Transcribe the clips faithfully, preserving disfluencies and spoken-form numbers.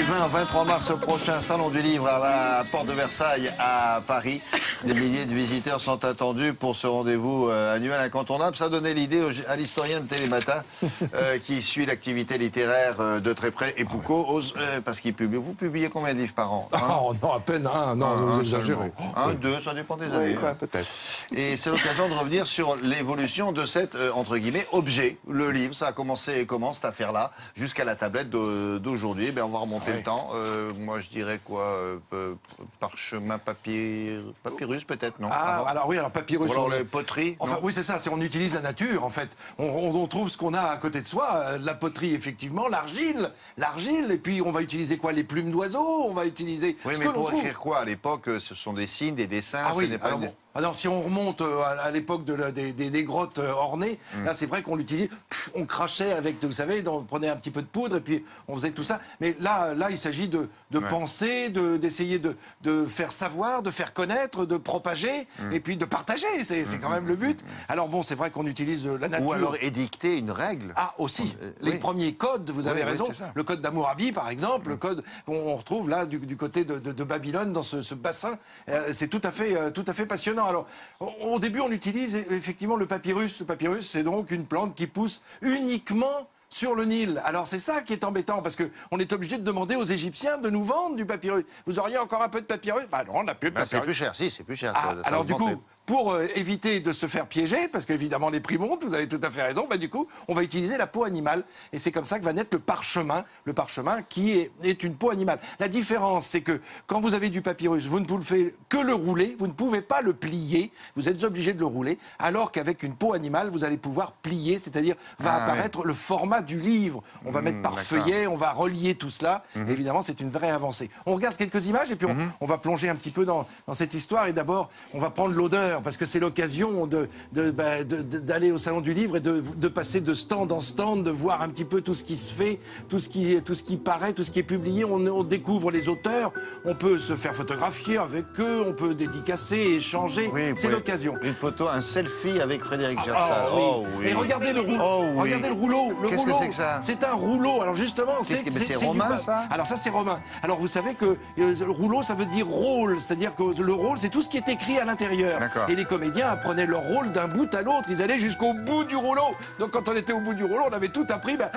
vingt, vingt-trois mars prochain, Salon du Livre à la Porte de Versailles à Paris. Des milliers de visiteurs sont attendus pour ce rendez-vous euh, annuel incontournable. Ça donnait l'idée à l'historien de Télématin euh, qui suit l'activité littéraire euh, de très près et Poucault, ose, euh, parce qu'il publie. Vous publiez combien de livres par an hein? Oh non, à peine un, non, un, vous un exagérez. Un, oui. deux, ça dépend des années. Oui, ouais, peut-être. Et c'est l'occasion de revenir sur l'évolution de cet, euh, entre guillemets, objet, le livre. Ça a commencé, comment cette affaire-là, jusqu'à la tablette d'aujourd'hui. Ben, on va remonter ouais. le temps. Euh, moi, je dirais quoi euh, parchemin, papier, papyrus peut-être, non Ah, ah, alors oui, alors papyrus. Ou alors on... les poteries. Enfin, oui, c'est ça, on utilise la nature, en fait. On, on, on trouve ce qu'on a à côté de soi, euh, la poterie, effectivement, l'argile, l'argile, et puis on va utiliser quoi? Les plumes d'oiseaux, on va utiliser... Oui, ce mais que pour trouve. écrire quoi à l'époque? Ce sont des signes, des dessins, ah, ce oui, n'est pas alors, une... bon. Alors, si on remonte à l'époque de la, des, des, des grottes ornées, mm. là, c'est vrai qu'on l'utilisait, on crachait avec, vous savez, on prenait un petit peu de poudre et puis on faisait tout ça. Mais là, là il s'agit de, de ouais. penser, d'essayer de, de, de faire savoir, de faire connaître, de propager mm. et puis de partager. C'est mm. quand même le but. Alors bon, c'est vrai qu'on utilise la nature. Ou alors édicter une règle. Ah, aussi. Euh, Les oui. premiers codes, vous avez oui, raison. Oui, le code d'Hammurabi, par exemple, mm. le code qu'on retrouve là du, du côté de, de, de Babylone, dans ce, ce bassin. Euh, c'est tout à fait, euh, tout à fait passionnant. Alors, au début, on utilise effectivement le papyrus. Le papyrus, c'est donc une plante qui pousse uniquement sur le Nil. Alors c'est ça qui est embêtant, parce qu'on est obligé de demander aux Égyptiens de nous vendre du papyrus. Vous auriez encore un peu de papyrus? Bah non, on n'a plus de bah, papyrus. C'est plus cher, si, c'est plus cher. Ah, ça, ça alors du coup, pour euh, éviter de se faire piéger, parce qu'évidemment les prix montent, vous avez tout à fait raison, bah, du coup, on va utiliser la peau animale. Et c'est comme ça que va naître le parchemin, le parchemin qui est, est une peau animale. La différence, c'est que quand vous avez du papyrus, vous ne pouvez que le rouler, vous ne pouvez pas le plier, vous êtes obligé de le rouler, alors qu'avec une peau animale, vous allez pouvoir plier, c'est-à-dire va ah, apparaître ouais. le format du livre. On va mmh, mettre par feuillet, on va relier tout cela. Mmh. Évidemment, c'est une vraie avancée. On regarde quelques images et puis on, mmh. on va plonger un petit peu dans, dans cette histoire. Et d'abord, on va prendre l'odeur, parce que c'est l'occasion de, de, bah, de, de, d'aller au Salon du Livre et de, de passer de stand en stand, de voir un petit peu tout ce qui se fait, tout ce qui, tout ce qui paraît, tout ce qui est publié. On, on découvre les auteurs, on peut se faire photographier avec eux, on peut dédicacer, échanger. Oui, c'est l'occasion. Une photo, un selfie avec Frédéric Gersal. Ah, oh, oui. Oh, oui. Et regardez le rouleau. Oh, oui. Regardez le rouleau. Qu'est-ce que c'est que ça? C'est un rouleau. Alors justement, c'est c'est romain, ça? Alors ça, c'est romain. Alors vous savez que euh, le rouleau, ça veut dire rôle, c'est-à-dire que le rôle, c'est tout ce qui est écrit à l'intérieur. Et les comédiens apprenaient leur rôle d'un bout à l'autre. Ils allaient jusqu'au bout du rouleau. Donc quand on était au bout du rouleau, on avait tout appris. Ben,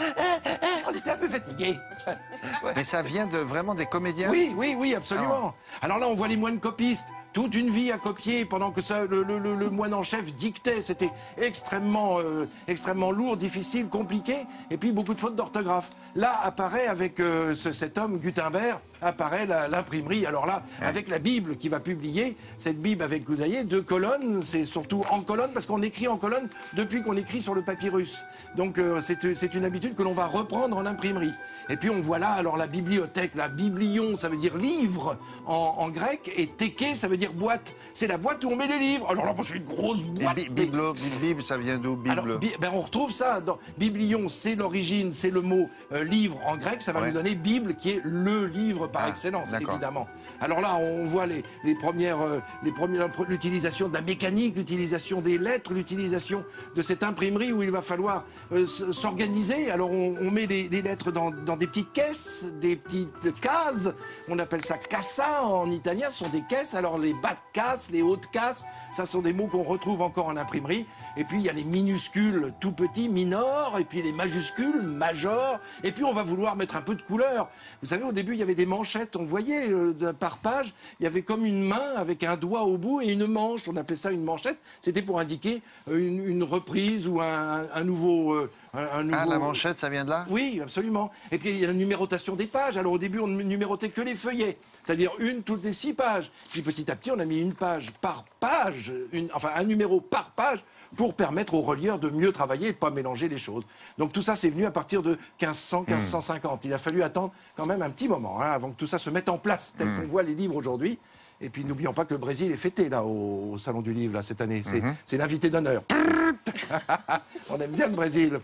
on était un peu fatigués. Ouais. Mais ça vient de vraiment des comédiens? Oui, oui, oui, absolument. Ah. Alors là, on voit les moines copistes. Toute une vie à copier pendant que ça, le, le, le moine en chef dictait. C'était extrêmement, euh, extrêmement lourd, difficile, compliqué. Et puis beaucoup de fautes d'orthographe. Là apparaît avec euh, ce, cet homme, Gutenberg, apparaît l'imprimerie. Alors là, ouais. avec la Bible qui va publier, cette Bible avec, vous voyez, deux colonnes. C'est surtout en colonne parce qu'on écrit en colonne depuis qu'on écrit sur le papyrus. Donc euh, c'est une habitude que l'on va reprendre en imprimerie. Et puis on voit là, alors la bibliothèque, la biblion, ça veut dire livre en, en grec, et teke, ça veut dire boîte. C'est la boîte où on met les livres. Alors là, c'est une grosse boîte. Et bi biblo, Bible, ça vient d'où, Bible? Alors, bi ben, on retrouve ça dans biblion, c'est l'origine, c'est le mot euh, livre en grec, ça va ouais. nous donner Bible, qui est le livre par ah, excellence, évidemment. Alors là, on voit les, les premières, euh, les premières, l'utilisation de la mécanique, l'utilisation des lettres, l'utilisation de cette imprimerie où il va falloir euh, s'organiser. Alors on, on met les, les lettres dans, dans des petites caisses, des petites cases. On appelle ça cassa en italien. Ce sont des caisses. Alors les bas de casse, les hauts de casse, ça sont des mots qu'on retrouve encore en imprimerie. Et puis il y a les minuscules tout petits, minor, et puis les majuscules, major. Et puis on va vouloir mettre un peu de couleur. Vous savez, au début, il y avait des manchettes. On voyait euh, par page, il y avait comme une main avec un doigt au bout et une manche. On appelait ça une manchette. C'était pour indiquer euh, une, une reprise ou un, un nouveau... Euh, Un, un nouveau... Ah, la manchette, ça vient de là? Oui, absolument. Et puis, il y a la numérotation des pages. Alors, au début, on ne numérotait que les feuillets, c'est-à-dire une toutes les six pages. Puis, petit à petit, on a mis une page par page, une, enfin, un numéro par page, pour permettre aux relieurs de mieux travailler et de ne pas mélanger les choses. Donc, tout ça, c'est venu à partir de quinze cents, quinze cent cinquante. Mmh. Il a fallu attendre quand même un petit moment, hein, avant que tout ça se mette en place, tel mmh. qu'on voit les livres aujourd'hui. Et puis, n'oublions pas que le Brésil est fêté, là, au, au Salon du Livre, là, cette année. C'est mmh. l'invité d'honneur. On aime bien le Brésil.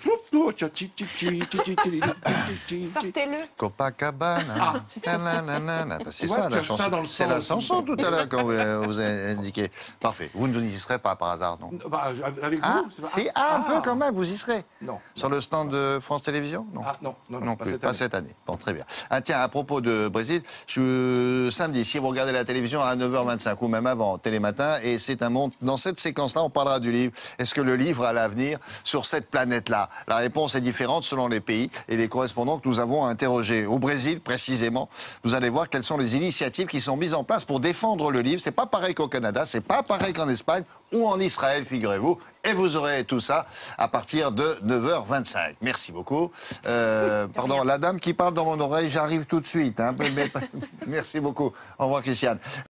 Sortez-le. Copacabana. Ah. Nanana. Bah, c'est On ça va la faire ça chanson. dans le C'est sang la aussi. chanson tout à l'heure quand vous, euh, vous avez indiqué. Parfait. Vous n'y serez pas par hasard, non? Bah, avec Ah, vous c'est pas- si, ah, un peu quand même, vous y serez. Non. Sur le stand de France Télévisions? Non. Ah, non, non, non, non pas plus, cette pas année. cette année. Bon, très bien. Ah, tiens, à propos de Brésil, je, samedi, si vous regardez la télévision à neuf heures vingt-cinq ou même avant, Télématin, et c'est un monde, dans cette séquence-là, on parlera du livre. Est-ce que le livre a l'avenir sur cette planète-là? La réponse est différente selon les pays et les correspondants que nous avons interrogés. Au Brésil, précisément, vous allez voir quelles sont les initiatives qui sont mises en place pour défendre le livre. C'est pas pareil qu'au Canada, c'est pas pareil qu'en Espagne ou en Israël, figurez-vous. Et vous aurez tout ça à partir de neuf heures vingt-cinq. Merci beaucoup. Euh, pardon, la dame qui parle dans mon oreille, j'arrive tout de suite. Hein, mais- mais- merci beaucoup. Au revoir, Christiane.